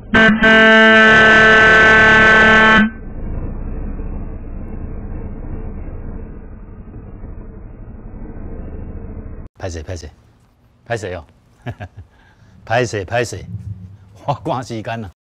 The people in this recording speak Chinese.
拍谁哦，拍谁，我赶时间啦。